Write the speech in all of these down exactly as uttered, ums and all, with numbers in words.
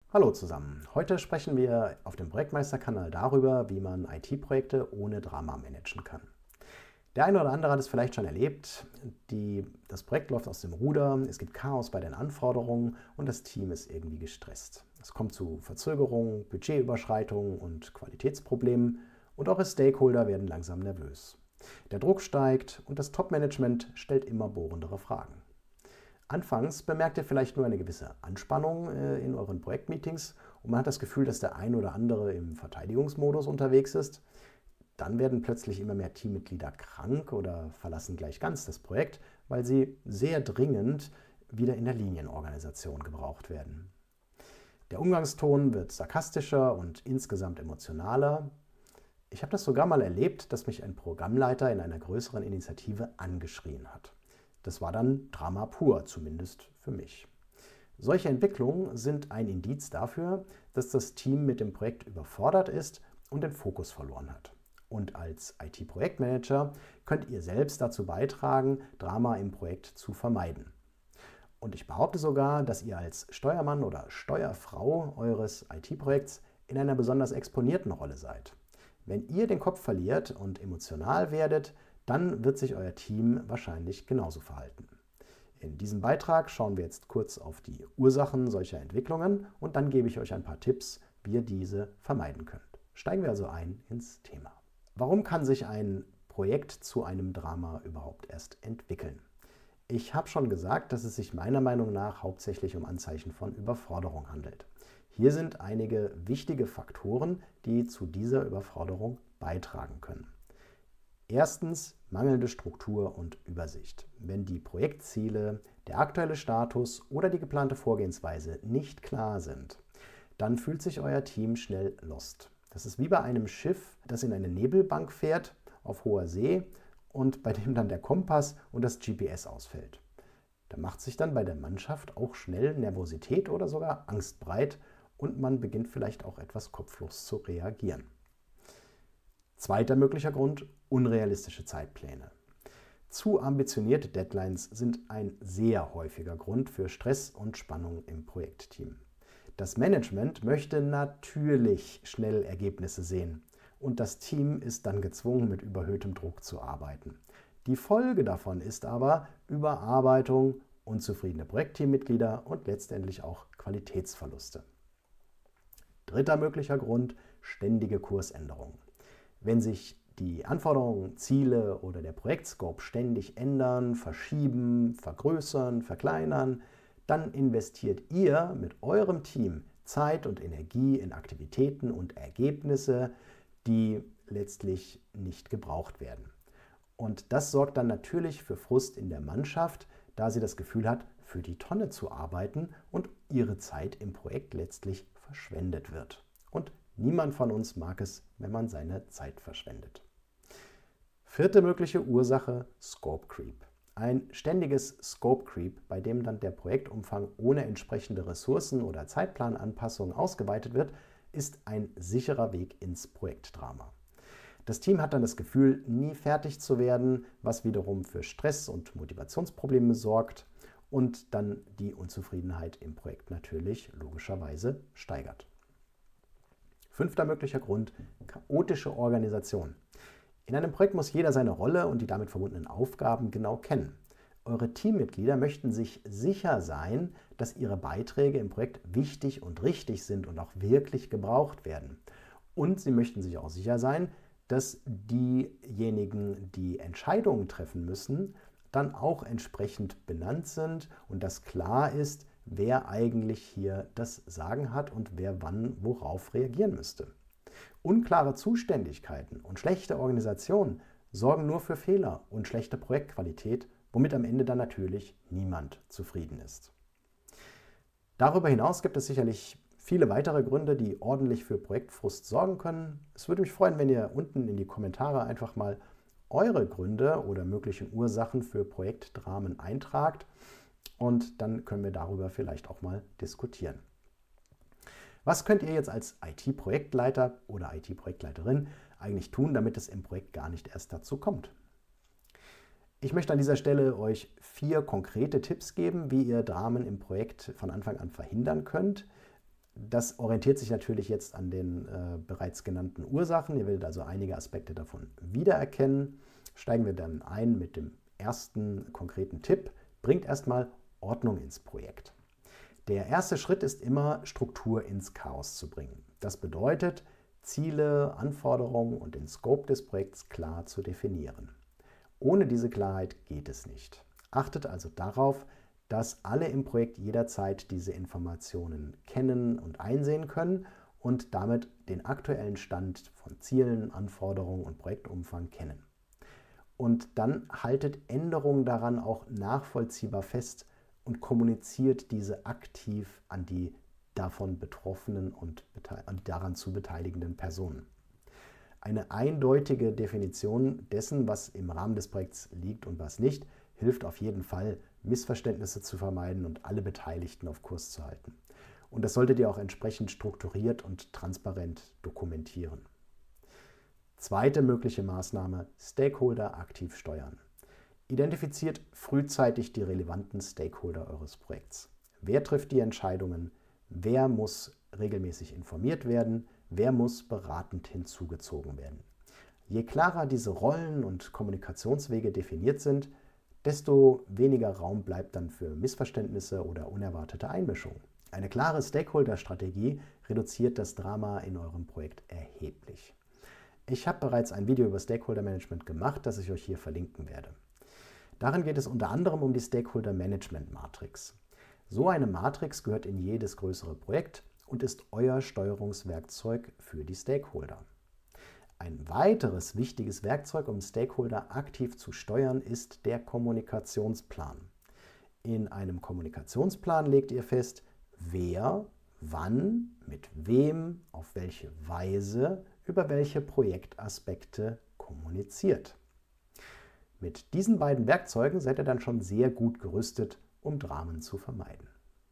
Hallo zusammen. Heute sprechen wir auf dem Projektmeister-Kanal darüber, wie man I T-Projekte ohne Drama managen kann. Der eine oder andere hat es vielleicht schon erlebt. Die, das Projekt läuft aus dem Ruder, es gibt Chaos bei den Anforderungen und das Team ist irgendwie gestresst. Es kommt zu Verzögerungen, Budgetüberschreitungen und Qualitätsproblemen und eure Stakeholder werden langsam nervös. Der Druck steigt und das Top-Management stellt immer bohrendere Fragen. Anfangs bemerkt ihr vielleicht nur eine gewisse Anspannung in euren Projektmeetings und man hat das Gefühl, dass der ein oder andere im Verteidigungsmodus unterwegs ist. Dann werden plötzlich immer mehr Teammitglieder krank oder verlassen gleich ganz das Projekt, weil sie sehr dringend wieder in der Linienorganisation gebraucht werden. Der Umgangston wird sarkastischer und insgesamt emotionaler. Ich habe das sogar mal erlebt, dass mich ein Programmleiter in einer größeren Initiative angeschrien hat. Das war dann Drama pur, zumindest für mich. Solche Entwicklungen sind ein Indiz dafür, dass das Team mit dem Projekt überfordert ist und den Fokus verloren hat. Und als I T-Projektmanager könnt ihr selbst dazu beitragen, Drama im Projekt zu vermeiden. Und ich behaupte sogar, dass ihr als Steuermann oder Steuerfrau eures I T-Projekts in einer besonders exponierten Rolle seid. Wenn ihr den Kopf verliert und emotional werdet, dann wird sich euer Team wahrscheinlich genauso verhalten. In diesem Beitrag schauen wir jetzt kurz auf die Ursachen solcher Entwicklungen und dann gebe ich euch ein paar Tipps, wie ihr diese vermeiden könnt. Steigen wir also ein ins Thema. Warum kann sich ein Projekt zu einem Drama überhaupt erst entwickeln? Ich habe schon gesagt, dass es sich meiner Meinung nach hauptsächlich um Anzeichen von Überforderung handelt. Hier sind einige wichtige Faktoren, die zu dieser Überforderung beitragen können. Erstens mangelnde Struktur und Übersicht. Wenn die Projektziele, der aktuelle Status oder die geplante Vorgehensweise nicht klar sind, dann fühlt sich euer Team schnell lost. Das ist wie bei einem Schiff, das in eine Nebelbank fährt auf hoher See und bei dem dann der Kompass und das G P S ausfällt. Da macht sich dann bei der Mannschaft auch schnell Nervosität oder sogar Angst breit und man beginnt vielleicht auch etwas kopflos zu reagieren. Zweiter möglicher Grund: unrealistische Zeitpläne. Zu ambitionierte Deadlines sind ein sehr häufiger Grund für Stress und Spannung im Projektteam. Das Management möchte natürlich schnell Ergebnisse sehen und das Team ist dann gezwungen, mit überhöhtem Druck zu arbeiten. Die Folge davon ist aber Überarbeitung, unzufriedene Projektteammitglieder und letztendlich auch Qualitätsverluste. Dritter möglicher Grund: ständige Kursänderungen. Wenn sich die Anforderungen, Ziele oder der Projektscope ständig ändern, verschieben, vergrößern, verkleinern, dann investiert ihr mit eurem Team Zeit und Energie in Aktivitäten und Ergebnisse, die letztlich nicht gebraucht werden. Und das sorgt dann natürlich für Frust in der Mannschaft, da sie das Gefühl hat, für die Tonne zu arbeiten und ihre Zeit im Projekt letztlich verschwendet wird. Und niemand von uns mag es, wenn man seine Zeit verschwendet. Vierte mögliche Ursache: Scope Creep. Ein ständiges Scope Creep, bei dem dann der Projektumfang ohne entsprechende Ressourcen oder Zeitplananpassungen ausgeweitet wird, ist ein sicherer Weg ins Projektdrama. Das Team hat dann das Gefühl, nie fertig zu werden, was wiederum für Stress und Motivationsprobleme sorgt und dann die Unzufriedenheit im Projekt natürlich logischerweise steigert. Fünfter möglicher Grund: chaotische Organisation. In einem Projekt muss jeder seine Rolle und die damit verbundenen Aufgaben genau kennen. Eure Teammitglieder möchten sich sicher sein, dass ihre Beiträge im Projekt wichtig und richtig sind und auch wirklich gebraucht werden. Und sie möchten sich auch sicher sein, dass diejenigen, die Entscheidungen treffen müssen, dann auch entsprechend benannt sind und dass klar ist, wer eigentlich hier das Sagen hat und wer wann worauf reagieren müsste. Unklare Zuständigkeiten und schlechte Organisation sorgen nur für Fehler und schlechte Projektqualität, womit am Ende dann natürlich niemand zufrieden ist. Darüber hinaus gibt es sicherlich viele weitere Gründe, die ordentlich für Projektfrust sorgen können. Es würde mich freuen, wenn ihr unten in die Kommentare einfach mal eure Gründe oder möglichen Ursachen für Projektdramen eintragt und dann können wir darüber vielleicht auch mal diskutieren. Was könnt ihr jetzt als I T-Projektleiter oder I T-Projektleiterin eigentlich tun, damit es im Projekt gar nicht erst dazu kommt? Ich möchte an dieser Stelle euch vier konkrete Tipps geben, wie ihr Dramen im Projekt von Anfang an verhindern könnt. Das orientiert sich natürlich jetzt an den äh, bereits genannten Ursachen. Ihr werdet also einige Aspekte davon wiedererkennen. Steigen wir dann ein mit dem ersten konkreten Tipp. Bringt erstmal Ordnung ins Projekt. Der erste Schritt ist immer, Struktur ins Chaos zu bringen. Das bedeutet, Ziele, Anforderungen und den Scope des Projekts klar zu definieren. Ohne diese Klarheit geht es nicht. Achtet also darauf, dass alle im Projekt jederzeit diese Informationen kennen und einsehen können und damit den aktuellen Stand von Zielen, Anforderungen und Projektumfang kennen. Und dann haltet Änderungen daran auch nachvollziehbar fest und kommuniziert diese aktiv an die davon betroffenen und daran zu beteiligenden Personen. Eine eindeutige Definition dessen, was im Rahmen des Projekts liegt und was nicht, hilft auf jeden Fall, Missverständnisse zu vermeiden und alle Beteiligten auf Kurs zu halten. Und das solltet ihr auch entsprechend strukturiert und transparent dokumentieren. Zweite mögliche Maßnahme: Stakeholder aktiv steuern. Identifiziert frühzeitig die relevanten Stakeholder eures Projekts. Wer trifft die Entscheidungen? Wer muss regelmäßig informiert werden? Wer muss beratend hinzugezogen werden? Je klarer diese Rollen und Kommunikationswege definiert sind, desto weniger Raum bleibt dann für Missverständnisse oder unerwartete Einmischungen. Eine klare Stakeholder-Strategie reduziert das Drama in eurem Projekt erheblich. Ich habe bereits ein Video über Stakeholder-Management gemacht, das ich euch hier verlinken werde. Darin geht es unter anderem um die Stakeholder-Management-Matrix. So eine Matrix gehört in jedes größere Projekt und ist euer Steuerungswerkzeug für die Stakeholder. Ein weiteres wichtiges Werkzeug, um Stakeholder aktiv zu steuern, ist der Kommunikationsplan. In einem Kommunikationsplan legt ihr fest, wer, wann, mit wem, auf welche Weise, über welche Projektaspekte kommuniziert. Mit diesen beiden Werkzeugen seid ihr dann schon sehr gut gerüstet, um Dramen zu vermeiden.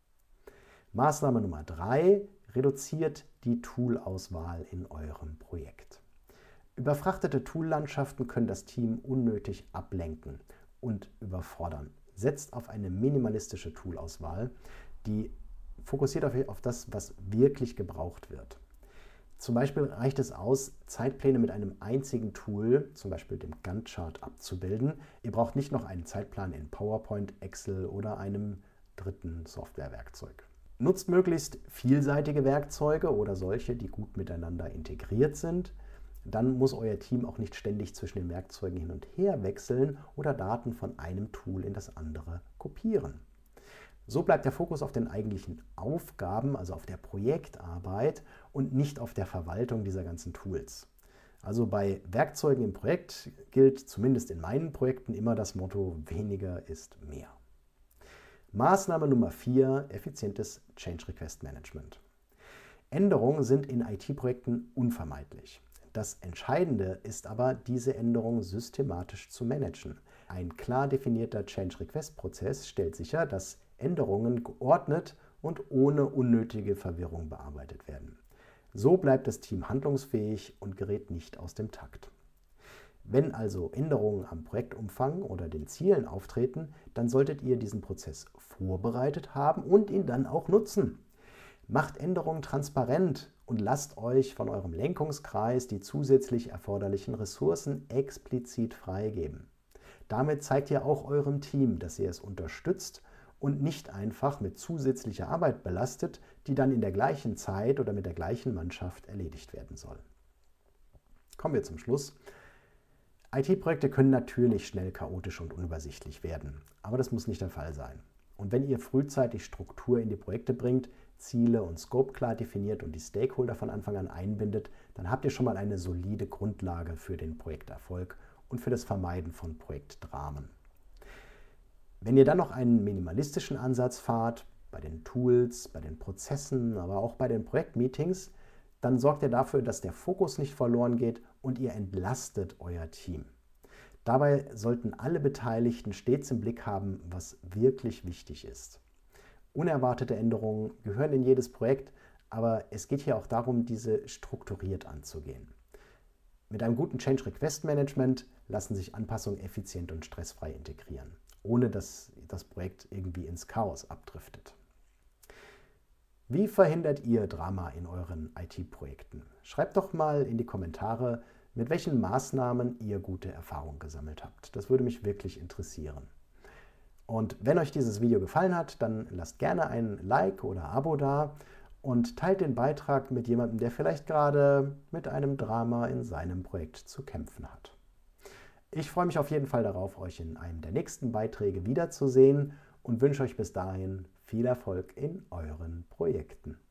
Maßnahme Nummer drei: Reduziert die Toolauswahl in eurem Projekt. Überfrachtete Toollandschaften können das Team unnötig ablenken und überfordern. Setzt auf eine minimalistische Toolauswahl, die fokussiert auf das, was wirklich gebraucht wird. Zum Beispiel reicht es aus, Zeitpläne mit einem einzigen Tool, zum Beispiel dem Gantt-Chart, abzubilden. Ihr braucht nicht noch einen Zeitplan in PowerPoint, Excel oder einem dritten Softwarewerkzeug. Nutzt möglichst vielseitige Werkzeuge oder solche, die gut miteinander integriert sind. Dann muss euer Team auch nicht ständig zwischen den Werkzeugen hin und her wechseln oder Daten von einem Tool in das andere kopieren. So bleibt der Fokus auf den eigentlichen Aufgaben, also auf der Projektarbeit und nicht auf der Verwaltung dieser ganzen Tools. Also bei Werkzeugen im Projekt gilt zumindest in meinen Projekten immer das Motto: weniger ist mehr. Maßnahme Nummer vier: effizientes Change Request Management. Änderungen sind in I T-Projekten unvermeidlich. Das Entscheidende ist aber, diese Änderungen systematisch zu managen. Ein klar definierter Change Request Prozess stellt sicher, dass Änderungen geordnet und ohne unnötige Verwirrung bearbeitet werden. So bleibt das Team handlungsfähig und gerät nicht aus dem Takt. Wenn also Änderungen am Projektumfang oder den Zielen auftreten, dann solltet ihr diesen Prozess vorbereitet haben und ihn dann auch nutzen. Macht Änderungen transparent und lasst euch von eurem Lenkungskreis die zusätzlich erforderlichen Ressourcen explizit freigeben. Damit zeigt ihr auch eurem Team, dass ihr es unterstützt und nicht einfach mit zusätzlicher Arbeit belastet, die dann in der gleichen Zeit oder mit der gleichen Mannschaft erledigt werden soll. Kommen wir zum Schluss. I T-Projekte können natürlich schnell chaotisch und unübersichtlich werden, aber das muss nicht der Fall sein. Und wenn ihr frühzeitig Struktur in die Projekte bringt, Ziele und Scope klar definiert und die Stakeholder von Anfang an einbindet, dann habt ihr schon mal eine solide Grundlage für den Projekterfolg und für das Vermeiden von Projektdramen. Wenn ihr dann noch einen minimalistischen Ansatz fahrt, bei den Tools, bei den Prozessen, aber auch bei den Projektmeetings, dann sorgt ihr dafür, dass der Fokus nicht verloren geht und ihr entlastet euer Team. Dabei sollten alle Beteiligten stets im Blick haben, was wirklich wichtig ist. Unerwartete Änderungen gehören in jedes Projekt, aber es geht hier auch darum, diese strukturiert anzugehen. Mit einem guten Change Request Management lassen sich Anpassungen effizient und stressfrei integrieren, ohne dass das Projekt irgendwie ins Chaos abdriftet. Wie verhindert ihr Drama in euren I T-Projekten? Schreibt doch mal in die Kommentare, mit welchen Maßnahmen ihr gute Erfahrungen gesammelt habt. Das würde mich wirklich interessieren. Und wenn euch dieses Video gefallen hat, dann lasst gerne ein Like oder Abo da und teilt den Beitrag mit jemandem, der vielleicht gerade mit einem Drama in seinem Projekt zu kämpfen hat. Ich freue mich auf jeden Fall darauf, euch in einem der nächsten Beiträge wiederzusehen und wünsche euch bis dahin viel Erfolg in euren Projekten.